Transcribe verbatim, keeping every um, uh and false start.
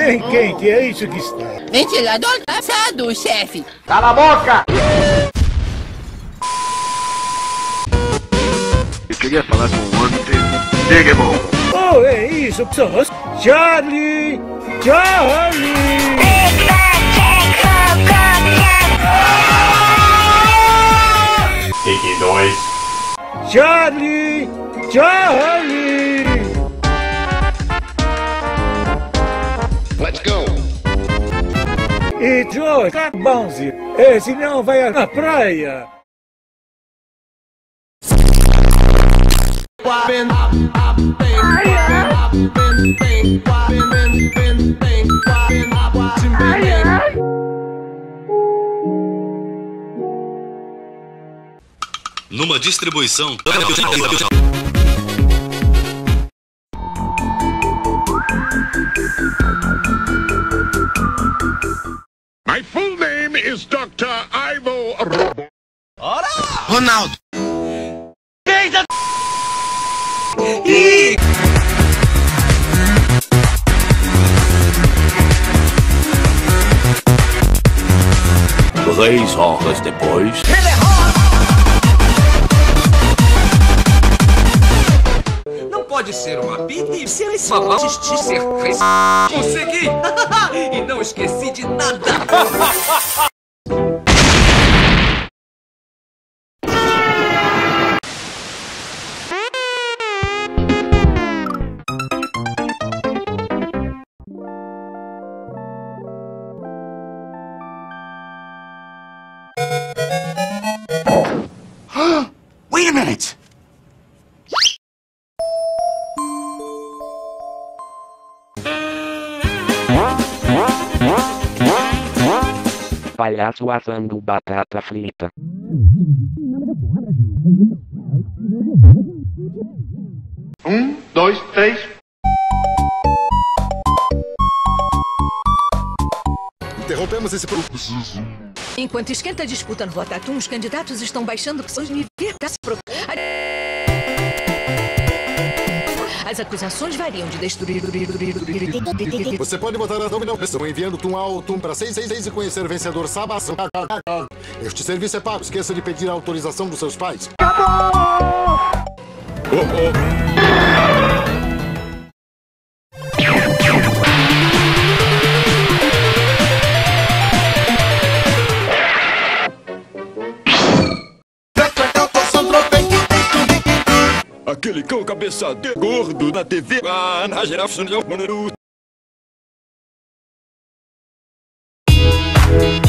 Bem quente, é isso que está. Ventilador cansado, chefe. Cala a boca! Eu queria falar com o homem dele. Diga, irmão. Oh, é isso, pessoas. Charlie! Charlie! Take dois. Charlie! Charlie! Let's go. E Joe, tá bonzinho. É, senão vai à praia. Numa distribuição. My full name is doutor Ivo Ora! Ronaldo. Eita! Três horas depois. Não pode ser uma pita e ser esse babau de ser. Consegui! E não esqueci de nada! Wait a minute! Palhaço assando batata frita. Um, dois, três. Interrompemos esse processo. Enquanto esquenta a disputa no Votatum, os candidatos estão baixando seus níveis. As acusações variam de destruir... Você pode botar a dúvida pessoa enviando tum ao tum para seis seis seis e conhecer o vencedor sábado. Este serviço é pago. Esqueça de pedir a autorização dos seus pais. Acabou! Oh, oh. Aquele cão cabeça de gordo na T V. Ah, na geral,